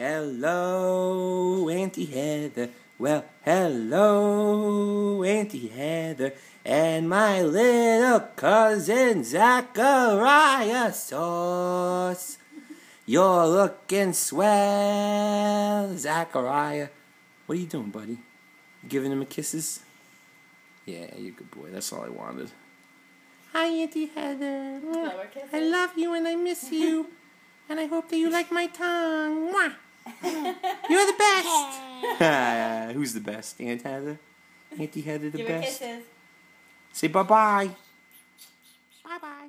hello, Auntie Heather. Well, hello, Auntie Heather. And my little cousin Zachary sauce. You're looking swell, Zachary. What are you doing, buddy? You giving him a kisses? Yeah, you're a good boy. That's all I wanted. Hi, Auntie Heather. I love you and I miss you. And I hope that you like my tongue. Mwah. You're the best. Who's the best? Aunt Heather? Auntie Heather the Give best? her kisses. Say bye-bye. Bye-bye.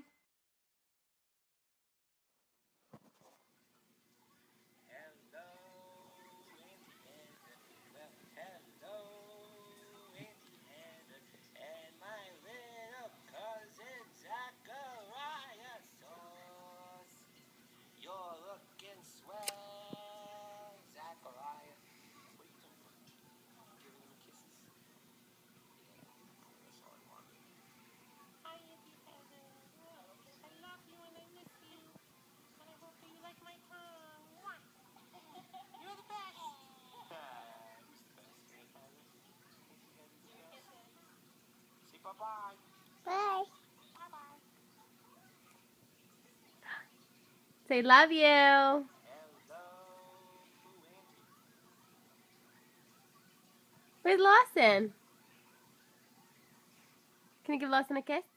Bye-bye. Bye. Bye-bye. Say love you. Where's Lawson? Can you give Lawson a kiss?